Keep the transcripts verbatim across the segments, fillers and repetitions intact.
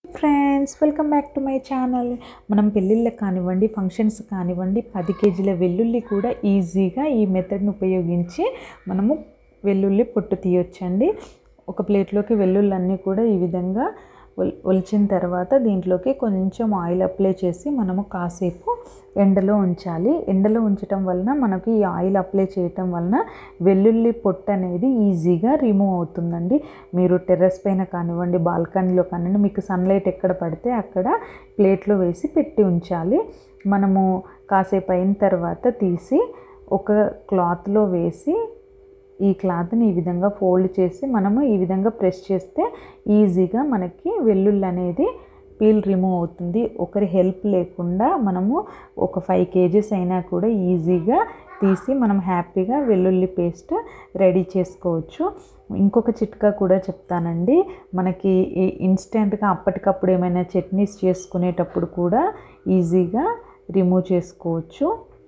Friends, welcome back to my channel. మనం పెళ్ళిళ్ళకి కానివ్వండి, ఫంక్షన్స్ కానివ్వండి, పది కేజీల వెల్లుల్లి కూడా ఈజీగా ఈ మెథడ్ని ఉపయోగించి మనము వెల్లుల్లి పొట్టు తీయొచ్చండి. ఒక ప్లేట్లోకి వెల్లుల్లన్నీ కూడా ఈ విధంగా ఒలిచిన తర్వాత దీంట్లోకి కొంచెం ఆయిల్ అప్లై చేసి మనము కాసేపు ఎండలో ఉంచాలి. ఎండలో ఉంచటం వలన మనకి ఈ ఆయిల్ అప్లై చేయటం వలన వెల్లుల్లి పొట్టు అనేది ఈజీగా రిమూవ్ అవుతుందండి. మీరు టెర్రస్ పైన కానివ్వండి, బాల్కనీలో కానివ్వండి, మీకు సన్లైట్ ఎక్కడ పడితే అక్కడ ప్లేట్లో వేసి పెట్టి ఉంచాలి. మనము కాసేపు అయిన తర్వాత తీసి ఒక క్లాత్లో వేసి ఈ క్లాత్ని ఈ విధంగా ఫోల్డ్ చేసి మనము ఈ విధంగా ప్రెస్ చేస్తే ఈజీగా మనకి వెల్లుల్లి అనేది పీల్ రిమూవ్ అవుతుంది. ఒకరి హెల్ప్ లేకుండా మనము ఒక ఫైవ్ కేజీస్ అయినా కూడా ఈజీగా తీసి మనం హ్యాపీగా వెల్లుల్లి పేస్ట్ రెడీ చేసుకోవచ్చు. ఇంకొక చిట్కా కూడా చెప్తానండి. మనకి ఇన్స్టెంట్గా అప్పటికప్పుడు ఏమైనా చట్నీస్ చేసుకునేటప్పుడు కూడా ఈజీగా రిమూవ్ చేసుకోవచ్చు.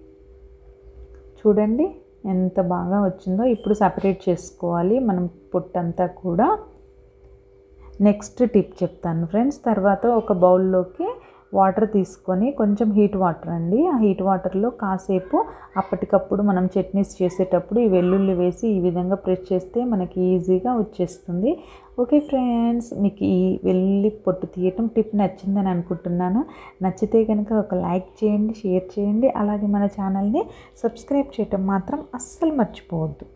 చూడండి ఎంత బాగా వచ్చిందో. ఇప్పుడు సపరేట్ చేసుకోవాలి మనం పొట్టంతా కూడా. నెక్స్ట్ టిప్ చెప్తాను ఫ్రెండ్స్. తర్వాత ఒక బౌల్లోకి వాటర్ తీసుకొని, కొంచెం హీట్ వాటర్ అండి, ఆ హీట్ వాటర్లో కాసేపు అప్పటికప్పుడు మనం చట్నీస్ చేసేటప్పుడు ఈ వెల్లుల్లి వేసి ఈ విధంగా ప్రెస్ చేస్తే మనకి ఈజీగా వచ్చేస్తుంది. ఓకే ఫ్రెండ్స్, మీకు ఈ వెల్లుల్లి పొట్టు తీయటం టిప్ నచ్చిందని అనుకుంటున్నాను. నచ్చితే కనుక ఒక లైక్ చేయండి, షేర్ చేయండి, అలాగే మన ఛానల్ని సబ్స్క్రైబ్ చేయటం మాత్రం అస్సలు మర్చిపోవద్దు.